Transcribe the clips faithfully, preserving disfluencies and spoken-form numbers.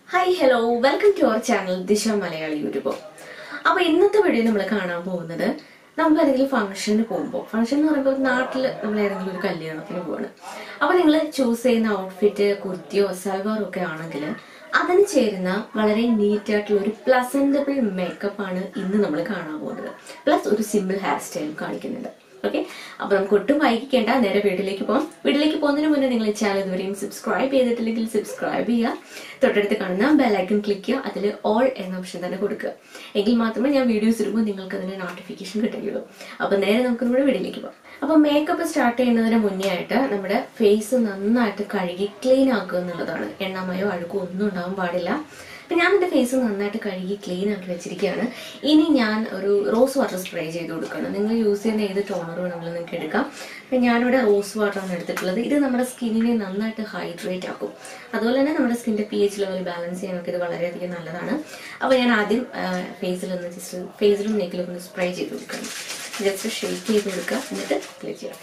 Hi, hello, welcome to our channel Disha Malayali YouTube. അപ്പോൾ ഇന്നത്തെ video നമ്മൾ കാണാൻ പോകുന്നത് നമ്മൾ ഏതെങ്കിലും ഫംഗ്ഷന് പോകുമ്പോൾ ഫംഗ്ഷൻ എന്ന് പറയുമ്പോൾ നാട്ടിൽ നമ്മൾ ഏതെങ്കിലും ഒരു കല്യാണത്തിന് പോവാണ്. അപ്പോൾ നിങ്ങൾ ചൂസ് ചെയ്യുന്ന ഔട്ട്ഫിറ്റ് കുർത്തിയോ സൽവാറോ ഒക്കെ ആണെങ്കിൽ അതിന് ചേരുന്ന വളരെ നീറ്റ് ആയിട്ടുള്ള ഒരു പ്ലസന്റബിൾ മേക്കപ്പ് ആണ് ഇന്ന് നമ്മൾ കാണാൻ പോകുന്നത്. പ്ലസ് ഒരു സിമ്പിൾ ഹെയർ സ്റ്റൈൽ കാണിക്കുന്നുണ്ട്. ഓക്കെ, അപ്പൊ നമുക്ക് ഒട്ടും വൈകിക്കേണ്ട, നേരെ വീട്ടിലേക്ക് പോകാം. വീട്ടിലേക്ക് പോകുന്നതിന് മുന്നേ നിങ്ങൾ ഈ ചാനൽ ഇതുവരെയും സബ്സ്ക്രൈബ് ചെയ്തിട്ടില്ലെങ്കിൽ സബ്സ്ക്രൈബ് ചെയ്യുക. തൊട്ടടുത്ത് കാണുന്ന ബെല്ലൈക്കൺ ക്ലിക്ക് ചെയ്യുക. അതിൽ ഓൾ എന്ന ഓപ്ഷൻ തന്നെ കൊടുക്കുക. എങ്കിൽ മാത്രമേ ഞാൻ വീഡിയോസ് ഇടുമ്പോൾ നിങ്ങൾക്ക് അതിന്റെ നോട്ടിഫിക്കേഷൻ കിട്ടുകയുള്ളൂ. അപ്പൊ നേരെ നമുക്ക് നമ്മുടെ വീട്ടിലേക്ക് പോകാം. അപ്പൊ മേക്കപ്പ് സ്റ്റാർട്ട് ചെയ്യുന്നതിന് മുന്നേ ആയിട്ട് നമ്മുടെ ഫേസ് നന്നായിട്ട് കഴുകി ക്ലീൻ ആക്കുക എന്നുള്ളതാണ്. എണ്ണമയോ അഴുക്കോ ഒന്നും ഉണ്ടാവാൻ പാടില്ല. അപ്പം ഞാൻ എൻ്റെ ഫേസ് നന്നായിട്ട് കഴുകി ക്ലീൻ ആക്കി വെച്ചിരിക്കുകയാണ്. ഇനി ഞാൻ ഒരു റോസ് വാട്ടർ സ്പ്രേ ചെയ്ത് കൊടുക്കണം. നിങ്ങൾ യൂസ് ചെയ്യുന്ന ഏത് ടോണർ വേണമെങ്കിലും നിങ്ങൾക്ക് എടുക്കാം. അപ്പം ഞാനിവിടെ റോസ് വാട്ടറാണ് എടുത്തിട്ടുള്ളത്. ഇത് നമ്മുടെ സ്കിന്നിനെ നന്നായിട്ട് ഹൈഡ്രേറ്റ് ആക്കും. അതുപോലെ തന്നെ നമ്മുടെ സ്കിന്നിൻ്റെ പി എച്ച് ലെവൽ ബാലൻസ് ചെയ്യാനൊക്കെ ഇത് വളരെയധികം നല്ലതാണ്. അപ്പോൾ ഞാൻ ആദ്യം ഫേസിലൊന്ന് ജസ്റ്റ് ഫേസിലും നെക്കിലും ഒന്ന് സ്പ്രേ ചെയ്ത് കൊടുക്കണം. ജസ്റ്റ് ഷേക്ക് ചെയ്ത് കൊടുക്കുക, എന്നിട്ട് അപ്ലൈ ചെയ്യാം.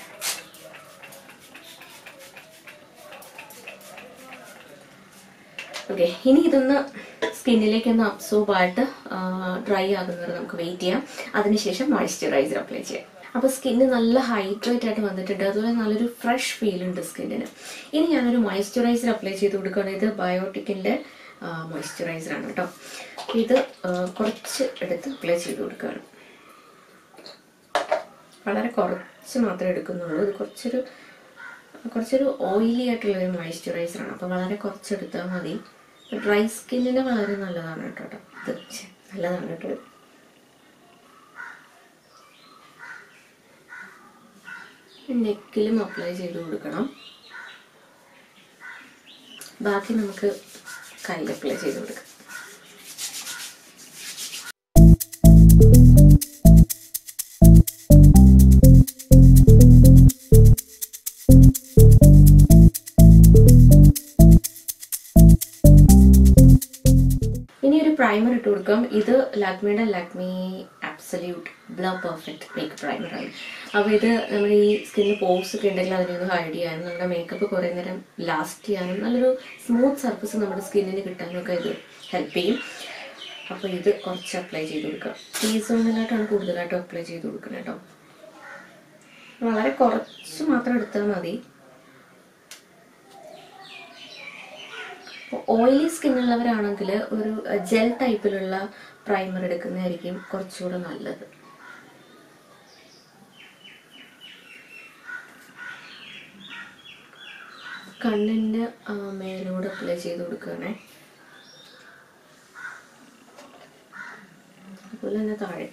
ഓക്കെ, ഇനി ഇതൊന്ന് സ്കിന്നിലേക്ക് ഒന്ന് അബ്സോർബ് ആയിട്ട് ഡ്രൈ ആകുന്നവരെ നമുക്ക് വെയിറ്റ് ചെയ്യാം. അതിനുശേഷം മോയ്സ്ചറൈസർ അപ്ലൈ ചെയ്യാം. അപ്പോൾ സ്കിന്ന് നല്ല ഹൈഡ്രേറ്റ് ആയിട്ട് വന്നിട്ടുണ്ട്. അതുപോലെ നല്ലൊരു ഫ്രഷ് ഫീൽ ഉണ്ട് സ്കിന്നിന്. ഇനി ഞാനൊരു മോയ്സ്ചറൈസർ അപ്ലൈ ചെയ്ത് കൊടുക്കുകയാണ്. ഇത് ബയോട്ടിക്കിൻ്റെ മോയ്സ്ചറൈസറാണ് കേട്ടോ. ഇത് കുറച്ച് എടുത്ത് അപ്ലൈ ചെയ്ത് കൊടുക്കുകയാണ്. വളരെ കുറച്ച് മാത്രമേ എടുക്കുന്നുള്ളൂ. ഇത് കുറച്ചൊരു കുറച്ചൊരു ഓയിലി ആയിട്ടുള്ളൊരു മോയ്സ്ചറൈസറാണ്. അപ്പോൾ വളരെ കുറച്ചെടുത്താൽ മതി. ഡ്രൈ സ്കിന്നിന് വളരെ നല്ലതാണ് കേട്ടോ. ഇത് നല്ലതാണ് കേട്ടോ. നെക്കിലും അപ്ലൈ ചെയ്ത് കൊടുക്കണം. ബാക്കി നമുക്ക് കയ്യിൽ അപ്ലൈ ചെയ്ത് കൊടുക്കാം. പ്രൈമർ ഇട്ട് കൊടുക്കാം. ഇത് ലാക്മിയുടെ Lakme absolute blow perfect makeup പ്രൈമറാണ്. അപ്പോൾ ഇത് നമ്മുടെ ഈ സ്കിന്നിൽ പോർസ് ഒക്കെ ഉണ്ടെങ്കിൽ അതിനൊന്ന് ഹൈഡ് ചെയ്യാനും നമ്മുടെ മേക്കപ്പ് കുറേ നേരം ലാസ്റ്റ് ചെയ്യാനും നല്ലൊരു സ്മൂത്ത് സർഫസ് നമ്മുടെ സ്കിന്നിന് കിട്ടാനും ഒക്കെ ഇത് ഹെൽപ്പ് ചെയ്യും. അപ്പോൾ ഇത് കുറച്ച് അപ്ലൈ ചെയ്ത് കൊടുക്കുക. ഈ സോണിലായിട്ടാണ് കൂടുതലായിട്ടും അപ്ലൈ ചെയ്ത് കൊടുക്കുന്നത് കേട്ടോ. വളരെ കുറച്ച് മാത്രം എടുത്താൽ മതി. ഓയിലി സ്കിന്നുള്ളവരാണെങ്കിൽ ഒരു ജെൽ ടൈപ്പിലുള്ള പ്രൈമർ എടുക്കുന്നതായിരിക്കും കുറച്ചുകൂടെ നല്ലത്. കണ്ണിൻ്റെ മേലോട് അപ്ലൈ ചെയ്ത് കൊടുക്കുകയാണേ. അതുപോലെ തന്നെ താഴെ.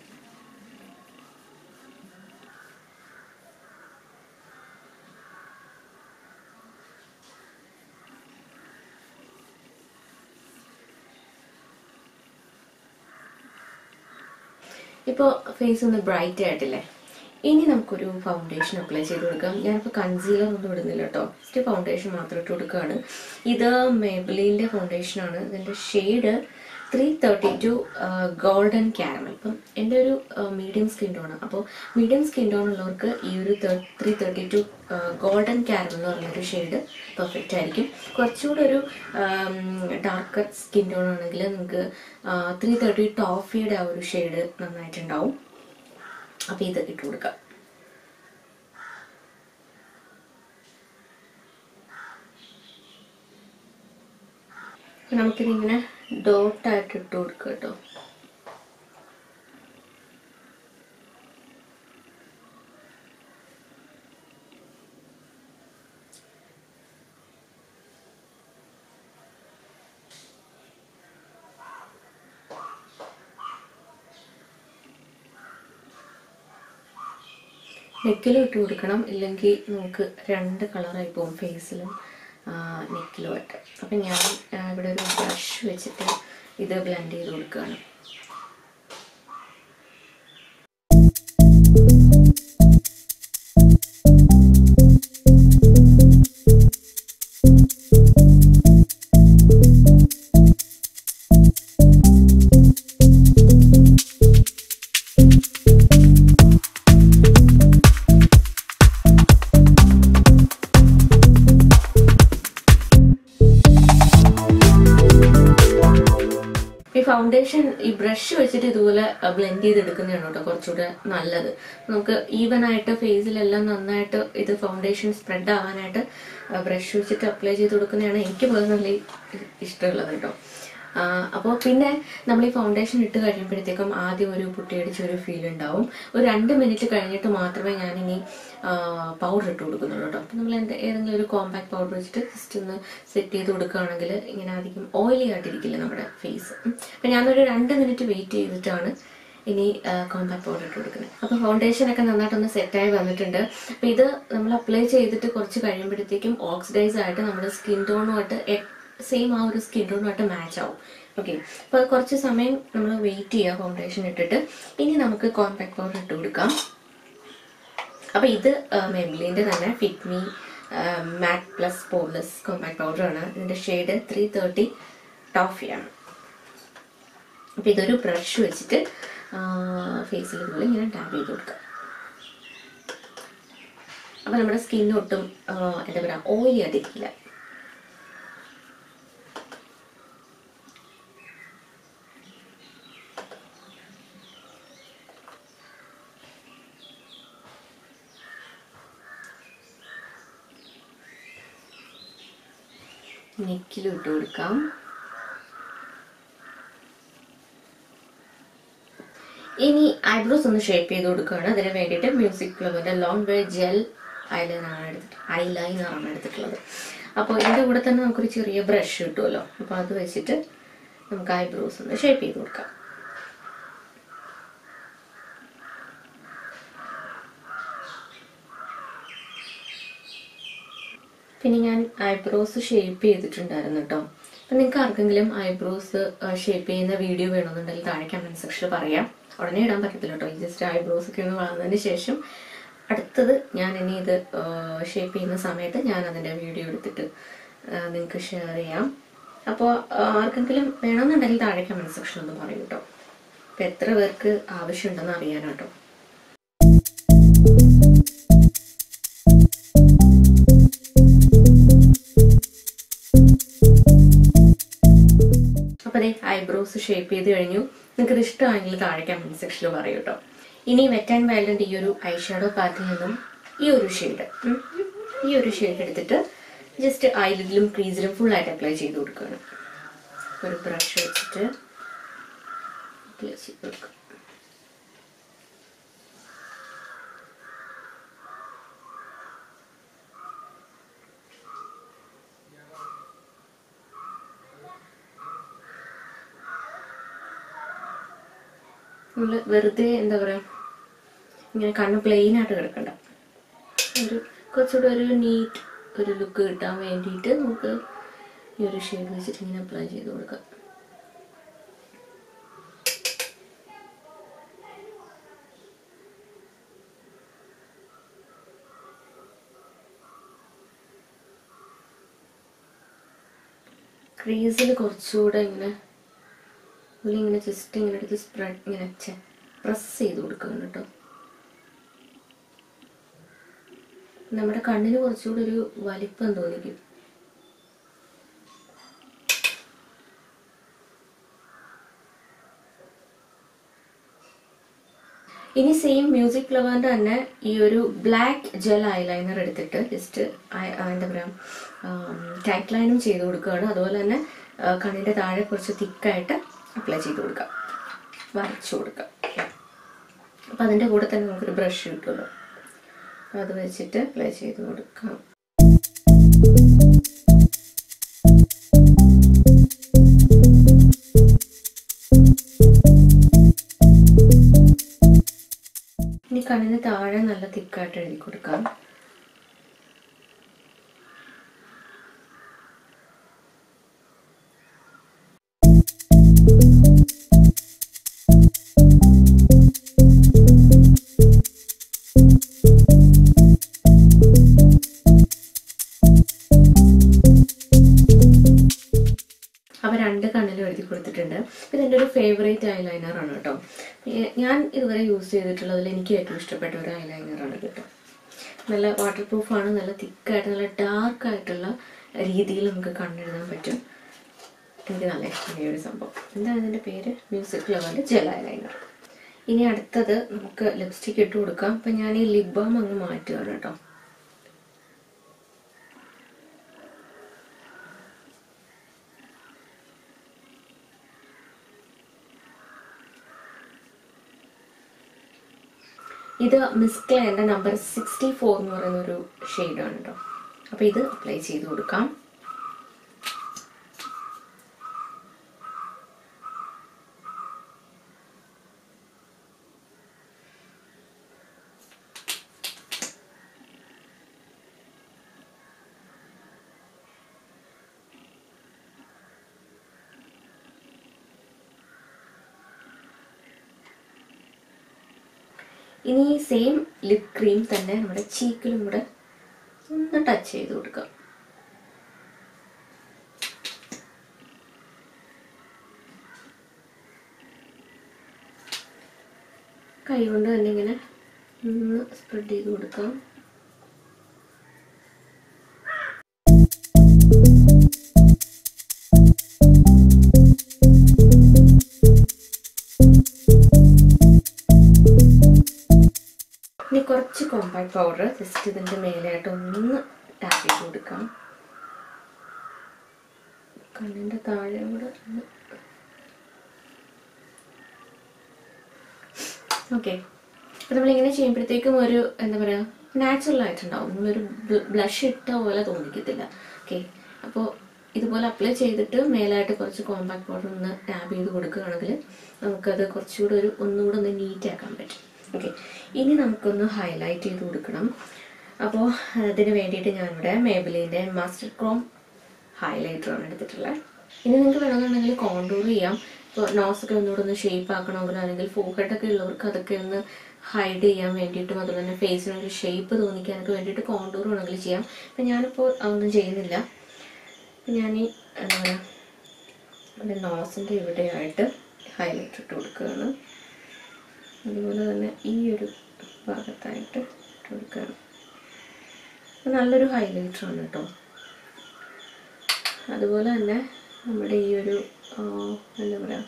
ഇപ്പോൾ ഫേസ് ഒന്ന് ബ്രൈറ്റ് ആയിട്ടില്ലേ? ഇനി നമുക്കൊരു ഫൗണ്ടേഷൻ അപ്ലൈ ചെയ്ത് കൊടുക്കാം. ഞാനിപ്പോൾ കൺസീലർ ഒന്നും ഇടുന്നില്ല കേട്ടോ. ജസ്റ്റ് ഫൗണ്ടേഷൻ മാത്രം ഇട്ട് കൊടുക്കുകയാണ്. ഇത് മേബിലിൻ്റെ ഫൗണ്ടേഷനാണ്. ഇതിൻ്റെ shade three thirty two golden caramel. ഇപ്പം എൻ്റെ ഒരു മീഡിയം സ്കിൻ ടോണ്. അപ്പോൾ മീഡിയം സ്കിൻ ടോൺ ഉള്ളവർക്ക് ഈ ഒരു three thirty two golden caramel എന്ന് പറഞ്ഞൊരു ഷെയ്ഡ് പെർഫെക്റ്റ് ആയിരിക്കും. കുറച്ചുകൂടെ ഒരു ഡാർക്കർ സ്കിൻ ടോൺ ആണെങ്കിൽ നിങ്ങൾക്ക് ത്രീ തേർട്ടി ടോഫിയുടെ ആ ഒരു ഷെയ്ഡ് നന്നായിട്ടുണ്ടാവും. അപ്പോൾ ഇത് ഇട്ട് കൊടുക്കാം. നമുക്കിതിങ്ങനെ ഡോട്ടായിട്ട് ഇട്ട് കൊടുക്കുക കേട്ടോ. നെക്കിലും ഇട്ട് കൊടുക്കണം, ഇല്ലെങ്കിൽ നമുക്ക് രണ്ട് കളറായി പോകും ഫേസിലും നെക്കിലുമായിട്ട്. അപ്പം ഞാൻ ഇവിടെ ഒരു ബ്രഷ് വെച്ചിട്ട് ഇത് ബ്ലെൻഡ് ചെയ്ത് കൊടുക്കുകയാണ്. ഫൗണ്ടേഷൻ ഈ ബ്രഷ് വെച്ചിട്ട് ഇതുപോലെ ബ്ലെൻഡ് ചെയ്തെടുക്കുന്നതാണ് കേട്ടോ കുറച്ചുകൂടെ നല്ലത്. നമുക്ക് ഈവൻ ആയിട്ട് ഫേസിലെല്ലാം നന്നായിട്ട് ഇത് ഫൗണ്ടേഷൻ സ്പ്രെഡ് ആവാനായിട്ട് ബ്രഷ് വെച്ചിട്ട് അപ്ലൈ ചെയ്ത് കൊടുക്കുന്നതാണ് എനിക്ക് പേഴ്സണലി ഇഷ്ടമുള്ളത് കേട്ടോ. അപ്പോൾ പിന്നെ നമ്മൾ ഈ ഫൗണ്ടേഷൻ ഇട്ട് കഴിയുമ്പോഴത്തേക്കും ആദ്യം ഒരു പുട്ടിയടിച്ചൊരു ഫീൽ ഉണ്ടാവും. ഒരു രണ്ട് മിനിറ്റ് കഴിഞ്ഞിട്ട് മാത്രമേ ഞാനിനി പൗഡർ ഇട്ട് കൊടുക്കുന്നുള്ളൂ കേട്ടോ. അപ്പം നമ്മൾ എൻ്റെ ഏതെങ്കിലും ഒരു കോമ്പാക്ട് പൗഡർ വെച്ചിട്ട് ജസ്റ്റ് ഒന്ന് സെറ്റ് ചെയ്ത് കൊടുക്കുകയാണെങ്കിൽ ഇങ്ങനെ അധികം ഓയിലി ആയിട്ടിരിക്കില്ല നമ്മുടെ ഫേസ്. അപ്പം ഞാനൊരു രണ്ട് മിനിറ്റ് വെയിറ്റ് ചെയ്തിട്ടാണ് ഇനി കോമ്പാക്ട് പൗഡർ ഇട്ട് കൊടുക്കുന്നത്. അപ്പോൾ ഫൗണ്ടേഷനൊക്കെ നന്നായിട്ടൊന്ന് സെറ്റായി വന്നിട്ടുണ്ട്. അപ്പം ഇത് നമ്മൾ അപ്ലൈ ചെയ്തിട്ട് കുറച്ച് കഴിയുമ്പോഴത്തേക്കും ഓക്സിഡൈസ് ആയിട്ട് നമ്മുടെ സ്കിൻ ടോണുമായിട്ട് സെയിം ആ ഒരു സ്കിൻ ടോണുമായിട്ട് മാച്ച് ആവും. ഓക്കെ, അപ്പോൾ കുറച്ച് സമയം നമ്മൾ വെയിറ്റ് ചെയ്യുക ഫൗണ്ടേഷൻ ഇട്ടിട്ട്. ഇനി നമുക്ക് കോമ്പാക്ട് പൗഡർ ഇട്ട് കൊടുക്കാം. അപ്പോൾ ഇത് മെയ്ബിലിൻ്റെ തന്നെ fit me matte plus poreless compact പൗഡറാണ്. ഇതിൻ്റെ ഷെയ്ഡ് ത്രീ തേർട്ടി ടോഫിയാണ്. അപ്പോൾ ഇതൊരു ബ്രഷ് വെച്ചിട്ട് ഫേസിൽ ഇതുപോലെ ഇങ്ങനെ ടാപ്പ് ചെയ്ത് കൊടുക്കുക. അപ്പോൾ നമ്മുടെ സ്കിൻ ഒട്ടും എന്താ പറയുക ഓയിലി ആയിട്ടിരിക്കില്ല. നെക്കിലും ഇട്ട് കൊടുക്കാം. ഇനി ഐബ്രോസ് ഒന്ന് ഷേപ്പ് ചെയ്ത് കൊടുക്കുകയാണ്. അതിന് വേണ്ടിയിട്ട് മ്യൂസിക് ഫ്ലവറിന്റെ ലോങ് വേ ജെൽ ഐലൈനറാണ് എടുത്തിട്ട് ഐലൈനറാണ് എടുത്തിട്ടുള്ളത്. അപ്പോൾ ഇതിൻ്റെ കൂടെ തന്നെ നമുക്കൊരു ചെറിയ ബ്രഷ് കിട്ടുമല്ലോ. അപ്പോൾ അത് വെച്ചിട്ട് നമുക്ക് ഐബ്രോസ് ഒന്ന് ഷേപ്പ് ചെയ്ത് കൊടുക്കാം. പിന്നെ ഞാൻ ഐബ്രോസ് ഷേപ്പ് ചെയ്തിട്ടുണ്ടായിരുന്നു കേട്ടോ. അപ്പം നിങ്ങൾക്ക് ആർക്കെങ്കിലും ഐബ്രോസ് ഷേപ്പ് ചെയ്യുന്ന വീഡിയോ വേണമെന്നുണ്ടെങ്കിൽ താഴെ കമൻറ്റ് സെക്ഷനിൽ പറയാം. ഉടനെ ഇടാൻ പറ്റത്തില്ല കേട്ടോ. ഈ ജസ്റ്റ് ഐബ്രോസ് ഒക്കെ ഒന്ന് വളർന്നതിന് ശേഷം അടുത്തത് ഞാൻ ഇനി ഇത് ഷേപ്പ് ചെയ്യുന്ന സമയത്ത് ഞാൻ അതിൻ്റെ വീഡിയോ എടുത്തിട്ട് നിങ്ങൾക്ക് ഷെയർ ചെയ്യാം. അപ്പോൾ ആർക്കെങ്കിലും വേണമെന്നുണ്ടെങ്കിൽ താഴെ കമൻറ്റ് സെക്ഷനിൽ ഒന്ന് പറയും കേട്ടോ. അപ്പം എത്ര പേർക്ക് ആവശ്യമുണ്ടെന്ന് അറിയാനാട്ടോ. അപ്പോൾ അതെ ഐബ്രോസ് ഷേപ്പ് ചെയ്ത് കഴിഞ്ഞു. നിങ്ങൾക്ക് ഇത് ഇഷ്ടമാണെങ്കിൽ താഴെ കമൻറ്റ് സെക്ഷനിൽ പറയൂ കേട്ടോ. ഇനി വെറ്റ് ആൻഡ് വൈൽഡിൻ്റെ ഈ ഒരു ഐ ഷാഡോ പാറ്റിൽ നിന്നും ഈ ഒരു ഷെയ്ഡ് ഈ ഒരു ഷെയ്ഡ് എടുത്തിട്ട് ജസ്റ്റ് ഐലിഡിലും ക്രീസിലും ഫുള്ളായിട്ട് അപ്ലൈ ചെയ്ത് കൊടുക്കുകയാണ്. ഒരു ബ്രഷ് വെച്ചിട്ട് അപ്ലൈ ചെയ്ത് കൊടുക്കുക. നമ്മൾ വെറുതെ എന്താ പറയുക ഇങ്ങനെ കണ്ണ് പ്ലെയിൻ ആയിട്ട് കിടക്കണ്ട, ഒരു കുറച്ചുകൂടെ ഒരു നീറ്റ് ഒരു ലുക്ക് കിട്ടാൻ വേണ്ടിയിട്ട് നമുക്ക് ഈ ഒരു ഷെയ്ഡ് വെച്ചിട്ട് ഇങ്ങനെ അപ്ലൈ ചെയ്ത് കൊടുക്കാം. ക്രീസിൽ കുറച്ചുകൂടെ ഇങ്ങനെ ഇങ്ങനെ ജസ്റ്റ് ഇങ്ങനെ എടുത്ത് സ്പ്രെഡ് ഇങ്ങനെ പ്രസ് ചെയ്ത് കൊടുക്കണം കേട്ടോ. നമ്മുടെ കണ്ണിന് കുറച്ചുകൂടി ഒരു വലിപ്പം തോന്നിക്കും. ഇനി സെയിം മ്യൂസിക് ഫ്ലവറിന്റെ തന്നെ ഈ ഒരു ബ്ലാക്ക് ജെൽ ഐലൈനർ എടുത്തിട്ട് ജസ്റ്റ് എന്താ പറയുക ടൈറ്റ് ലൈനും ചെയ്ത് കൊടുക്കുകയാണ്. അതുപോലെ തന്നെ കണ്ണിന്റെ താഴെ കുറച്ച് തിക്കായിട്ട് അപ്ലൈ ചെയ്ത് കൊടുക്കാം, വരച്ചു കൊടുക്കാം. അപ്പം അതിൻ്റെ കൂടെ തന്നെ നമുക്കൊരു ബ്രഷ് കിട്ടുമല്ലോ, അത് വെച്ചിട്ട് അപ്ലൈ ചെയ്ത് കൊടുക്കാം. ഇനി കണ്ണിന് താഴെ നല്ല തിക്കായിട്ട് എഴുതി കൊടുക്കാം. അപ്പോൾ രണ്ട് കണ്ണിലും എഴുതി കൊടുത്തിട്ടുണ്ട്. ഇതെൻ്റെ ഒരു ഫേവറേറ്റ് ഐലൈനറാണ് കേട്ടോ. ഞാൻ ഇതുവരെ യൂസ് ചെയ്തിട്ടുള്ളതിൽ എനിക്ക് ഏറ്റവും ഇഷ്ടപ്പെട്ട ഒരു ഐലൈനറാണ് കേട്ടോ. നല്ല വാട്ടർ പ്രൂഫാണ്, നല്ല തിക്കായിട്ട് നല്ല ഡാർക്കായിട്ടുള്ള രീതിയിൽ നമുക്ക് കണ്ണെഴുതാൻ പറ്റും. എനിക്ക് നല്ല ഇഷ്ടമാണ് ഈ ഒരു സംഭവം. എന്താണ് ഇതിൻ്റെ പേര്? മ്യൂസിക് ലെവലിൻ്റെ ജെൽ ഐലൈനർ. ഇനി അടുത്തത് നമുക്ക് ലിപ്സ്റ്റിക് ഇട്ട് കൊടുക്കാം. അപ്പം ഞാൻ ഈ ലിപ് ബാം അങ്ങ് മാറ്റുകയാണ് കേട്ടോ. ഇത് മിസ് ക്ലെയറിൻ്റെ നമ്പർ സിക്സ്റ്റി ഫോർ എന്ന് പറയുന്നൊരു ഷെയ്ഡാണ് കേട്ടോ. അപ്പോൾ ഇത് അപ്ലൈ ചെയ്ത് കൊടുക്കാം. ഇനി സെയിം ലിപ് ക്രീം തന്നെ നമ്മുടെ ചീക്കിലും കൂടെ ഒന്ന് ടച്ച് ചെയ്ത് കൊടുക്കാം. കൈ കൊണ്ട് തന്നെ ഇങ്ങനെ ഒന്ന് സ്പ്രെഡ് ചെയ്ത് കൊടുക്കാം. ഇനി കുറച്ച് കോമ്പാക്ട് പൗഡർ ജസ്റ്റ് ഇതിൻ്റെ മേലായിട്ട് ഒന്ന് ടാപ്പ് ചെയ്ത് കൊടുക്കാം. കണ്ണിൻ്റെ താഴെ കൂടെ ഒന്ന്. ഓക്കെ, അപ്പോൾ നമ്മളിങ്ങനെ ചെയ്യുമ്പോഴത്തേക്കും ഒരു എന്താ പറയുക നാച്ചുറൽ ആയിട്ടുണ്ടാവും. നമ്മളൊരു ബ്ലഷ് ഇട്ട പോലെ തോന്നിക്കത്തില്ല. ഓക്കെ, അപ്പോൾ ഇതുപോലെ അപ്ലൈ ചെയ്തിട്ട് മേലായിട്ട് കുറച്ച് കോമ്പാക്ട് പൗഡർ ഒന്ന് ടാപ്പ് ചെയ്ത് കൊടുക്കുകയാണെങ്കിൽ നമുക്കത് കുറച്ചുകൂടെ ഒരു ഒന്നുകൂടെ ഒന്ന് നീറ്റ് ആക്കാൻ പറ്റും. ഓക്കെ, ഇനി നമുക്കൊന്ന് ഹൈലൈറ്റ് ചെയ്ത് കൊടുക്കണം. അപ്പോൾ അതിന് വേണ്ടിയിട്ട് ഞാനിവിടെ മേബിലിൻ്റെ മാസ്റ്റർ ക്രോം ഹൈലൈറ്ററാണ് എടുത്തിട്ടുള്ളത്. ഇനി നിങ്ങൾക്ക് വേണമെന്നുണ്ടെങ്കിൽ കോണ്ടൂർ ചെയ്യാം. ഇപ്പോൾ നോസൊക്കെ ഒന്നുകൂടെ ഒന്ന് ഷേപ്പ് ആക്കണമെങ്കിലോ അല്ലെങ്കിൽ ഫോർഹെഡൊക്കെ ഉള്ളവർക്ക് അതൊക്കെ ഒന്ന് ഹൈഡ് ചെയ്യാൻ വേണ്ടിയിട്ടും അതുപോലെ തന്നെ ഫേസിനൊരു ഷേപ്പ് തോന്നിക്കാനൊക്കെ വേണ്ടിയിട്ട് കോണ്ടൂർ വേണമെങ്കിൽ ചെയ്യാം. അപ്പം ഞാനിപ്പോൾ അതൊന്നും ചെയ്യുന്നില്ല. അപ്പം ഞാൻ ഈ എന്താ പറയുക എൻ്റെ നോസിൻ്റെ ഇവിടെയായിട്ട് ഹൈലൈറ്റ് ഇട്ട് കൊടുക്കുകയാണ്. അതുപോലെ തന്നെ ഈ ഒരു ഭാഗത്തായിട്ട് ഇട്ട് കൊടുക്കുകയാണ്. നല്ലൊരു ഹൈലൈറ്ററാണ് കേട്ടോ. അതുപോലെ തന്നെ നമ്മുടെ ഈ ഒരു എന്താ പറയുക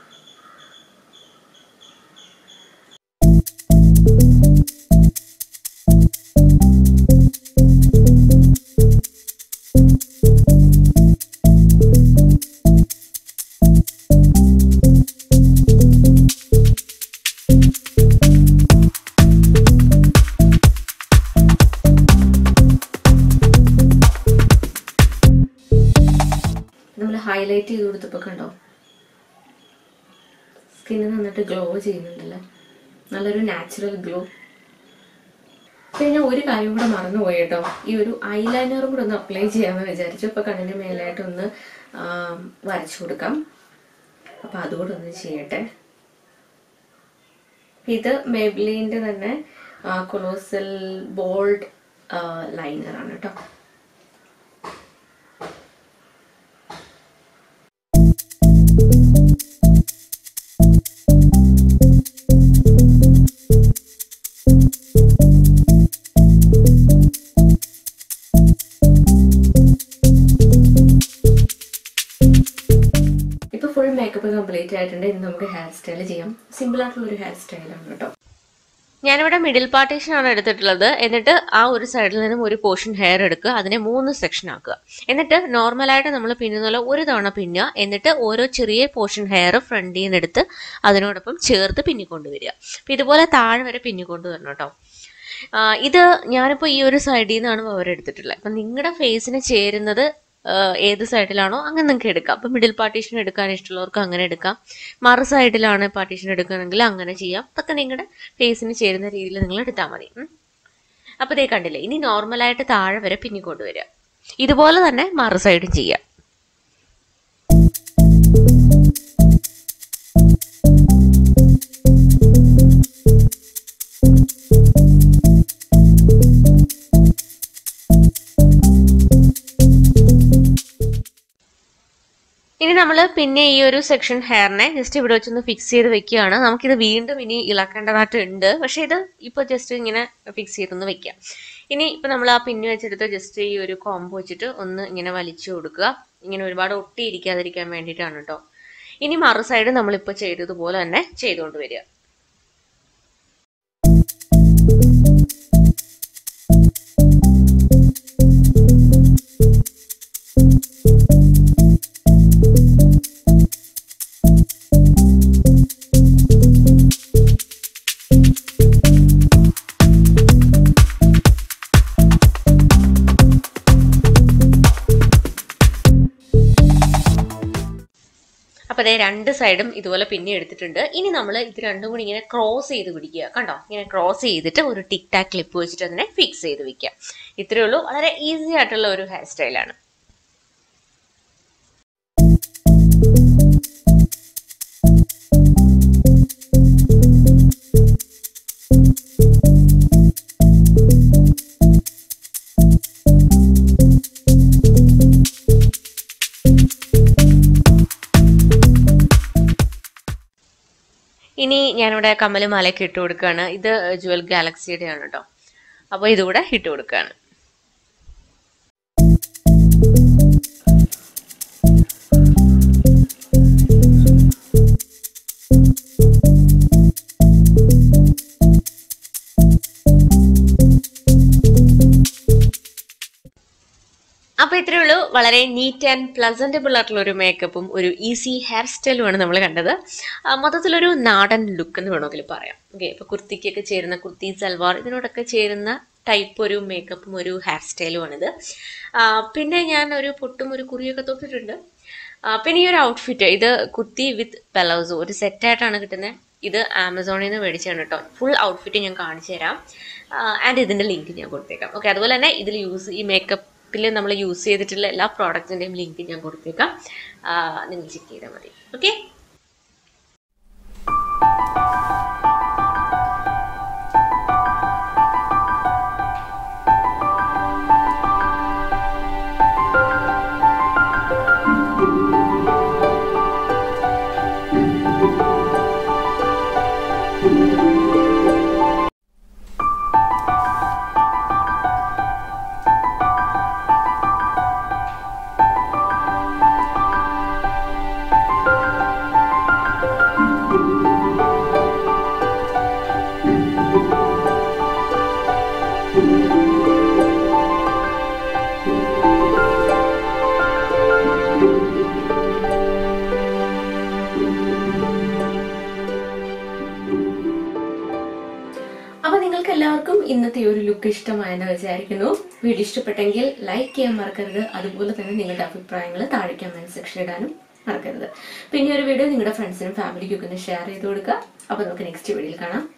ഹൈലൈറ്റ് ചെയ്ത് കൊടുത്തപ്പോൾ കണ്ടോ സ്കിന്ന് നന്നായിട്ട് ഗ്ലോ ചെയ്യുന്നുണ്ടല്ലോ. നല്ലൊരു നാച്ചുറൽ ഗ്ലോ. പിന്നെ ഒരു കാര്യം കൂടെ മറന്നുപോയി കേട്ടോ. ഈ ഒരു ഐലൈനറും കൂടെ ഒന്ന് അപ്ലൈ ചെയ്യാമെന്ന് വിചാരിച്ചു. അപ്പോൾ കണ്ണിൻ്റെ മേലായിട്ടൊന്ന് വരച്ചു കൊടുക്കാം. അപ്പോൾ അതുകൂടെ ഒന്ന് ചെയ്യട്ടെ. ഇത് മേബ്ലിൻ്റെ തന്നെ കൊളോസൽ ബോൾഡ് ലൈനറാണ് കേട്ടോ. മേക്കപ്പ് കംപ്ലീറ്റ് ആയിട്ടുണ്ട്. ഇനി നമുക്ക് ഹെയർ സ്റ്റൈൽ ചെയ്യാം. സിമ്പിൾ ആയിട്ടുള്ള ഒരു ഹെയർ സ്റ്റൈലാണ് കേട്ടോ. ഞാനിവിടെ മിഡിൽ പാർട്ടീഷൻ ആണ് എടുത്തിട്ടുള്ളത്. എന്നിട്ട് ആ ഒരു സൈഡിൽ നിന്നും ഒരു പോർഷൻ ഹെയർ എടുക്കുക, അതിനെ മൂന്ന് സെക്ഷൻ ആക്കുക. എന്നിട്ട് നോർമലായിട്ട് നമ്മൾ പിന്നുന്ന ഒരു തവണ പിന്നുക. എന്നിട്ട് ഓരോ ചെറിയ പോർഷൻ ഹെയർ ഫ്രണ്ടിൽ നിന്ന് എടുത്ത് അതിനോടൊപ്പം ചേർത്ത് പിന്നിക്കൊണ്ടുവരിക. അപ്പം ഇതുപോലെ താഴെ വരെ പിന്നിക്കൊണ്ട് വരണം കേട്ടോ. ഇത് ഞാനിപ്പോൾ ഈ ഒരു സൈഡിൽ നിന്നാണ് പവർ എടുത്തിട്ടുള്ളത്. അപ്പം നിങ്ങളുടെ ഫേസിന് ചേരുന്നത് ഏത് സൈഡിലാണോ അങ്ങനെ നിങ്ങൾക്ക് എടുക്കാം. അപ്പം മിഡിൽ പാർട്ടീഷൻ എടുക്കാൻ ഇഷ്ടമുള്ളവർക്ക് അങ്ങനെ എടുക്കാം. മറു സൈഡിലാണ് പാർട്ടീഷൻ എടുക്കുകയാണെങ്കിൽ അങ്ങനെ ചെയ്യാം. അതൊക്കെ നിങ്ങളുടെ ഫേസിന് ചേരുന്ന രീതിയിൽ നിങ്ങൾ എടുത്താൽ മതി. അപ്പോൾ ഇതേ കണ്ടില്ലേ, ഇനി നോർമലായിട്ട് താഴെ വരെ പിന്നിക്കൊണ്ടുവരിക. ഇതുപോലെ തന്നെ മറു സൈഡും ചെയ്യാം. ഇനി നമ്മൾ പിന്നെ ഈ ഒരു സെക്ഷൻ ഹെയറിനെ ജസ്റ്റ് ഇവിടെ വെച്ചൊന്ന് ഫിക്സ് ചെയ്ത് വെക്കുകയാണ്. നമുക്കിത് വീണ്ടും ഇനി ഇളക്കേണ്ടതായിട്ടുണ്ട്. പക്ഷെ ഇത് ഇപ്പോൾ ജസ്റ്റ് ഇങ്ങനെ ഫിക്സ് ചെയ്തൊന്ന് വെക്കാം. ഇനി ഇപ്പം നമ്മൾ ആ പിന്ന് വെച്ചെടുത്ത് ജസ്റ്റ് ഈ ഒരു കോംബ് വെച്ചിട്ട് ഒന്ന് ഇങ്ങനെ വലിച്ചു കൊടുക്കുക. ഇങ്ങനെ ഒരുപാട് ഒട്ടിയിരിക്കാതിരിക്കാൻ വേണ്ടിയിട്ടാണ് കേട്ടോ. ഇനി മറു സൈഡ് നമ്മളിപ്പോൾ ചെയ്തതുപോലെ തന്നെ ചെയ്തുകൊണ്ട് വരിക. അപ്പോൾ അതേ രണ്ട് സൈഡും ഇതുപോലെ പിന്നെ എടുത്തിട്ടുണ്ട്. ഇനി നമ്മൾ ഇത് രണ്ടും കൂടി ഇങ്ങനെ ക്രോസ് ചെയ്ത് പിടിക്കുക. കണ്ടോ, ഇങ്ങനെ ക്രോസ് ചെയ്തിട്ട് ഒരു ടിക് ടാക് ക്ലിപ്പ് വെച്ചിട്ട് അതിനെ ഫിക്സ് ചെയ്ത് വെക്കുക. ഇത്രയേ ഉള്ളൂ. വളരെ ഈസി ആയിട്ടുള്ള ഒരു ഹെയർ സ്റ്റൈലാണ്. ഇനി ഞാനിവിടെ കമ്മലും മാലയൊക്കെ ഇട്ട് കൊടുക്കുകയാണ്. ഇത് ജുവൽ ഗാലക്സിയുടെ ആണ് കേട്ടോ. അപ്പോൾ ഇതുകൂടെ ഇട്ട് കൊടുക്കുകയാണ്. അപ്പോൾ ഇത്രയേ ഉള്ളൂ. വളരെ നീറ്റ് ആൻഡ് പ്ലസന്റബിൾ ആയിട്ടുള്ള ഒരു മേക്കപ്പും ഒരു ഈസി ഹെയർ സ്റ്റൈലുമാണ് നമ്മൾ കണ്ടത്. മൊത്തത്തിലൊരു നാടൻ ലുക്ക് എന്ന് വേണമെങ്കിൽ പറയാം. ഓക്കെ, ഇപ്പോൾ കുർത്തിക്കൊക്കെ ചേരുന്ന, കുർത്തി സൽവാർ ഇതിനോടൊക്കെ ചേരുന്ന ടൈപ്പ് ഒരു മേക്കപ്പും ഒരു ഹെയർ സ്റ്റൈലുമാണിത്. പിന്നെ ഞാൻ ഒരു പൊട്ടും ഒരു കുറിയൊക്കെ തൊട്ടിട്ടുണ്ട്. പിന്നെ ഈ ഒരു ഔട്ട്ഫിറ്റ്, ഇത് കുർത്തി വിത്ത് പലാസോ ഒരു സെറ്റായിട്ടാണ് കിട്ടുന്നത്. ഇത് ആമസോണിൽ നിന്ന് മേടിച്ചാണ് കേട്ടോ. ഫുൾ ഔട്ട്ഫിറ്റ് ഞാൻ കാണിച്ചു തരാം. ആൻഡ് ഇതിൻ്റെ ലിങ്ക് ഞാൻ കൊടുത്തേക്കാം. ഓക്കെ, അതുപോലെ തന്നെ ഇതിൽ യൂസ് ഈ മേക്കപ്പ് ിൽ നമ്മൾ യൂസ് ചെയ്തിട്ടുള്ള എല്ലാ പ്രോഡക്റ്റ്സിൻ്റെയും ലിങ്ക് ഞാൻ കൊടുത്തേക്കാം. നിങ്ങൾ ചെക്ക് ചെയ്താൽ മതി. ഓക്കെ, എല്ലാവർക്കും ഇന്നത്തെ ഒരു ലുക്ക് ഇഷ്ടമായെന്ന് വിചാരിക്കുന്നു. വീഡിയോ ഇഷ്ടപ്പെട്ടെങ്കിൽ ലൈക്ക് ചെയ്യാൻ മറക്കരുത്. അതുപോലെ തന്നെ നിങ്ങളുടെ അഭിപ്രായങ്ങൾ താഴെ കമന്റ് സെക്ഷനിൽ ഇടാനും മറക്കരുത്. പിന്നെ ഒരു വീഡിയോ നിങ്ങളുടെ ഫ്രണ്ട്സിനും ഫാമിലിക്കും ഒക്കെ ഒന്ന് ഷെയർ ചെയ്ത് കൊടുക്കുക. അപ്പോൾ നമുക്ക് നെക്സ്റ്റ് വീഡിയോയിൽ കാണാം.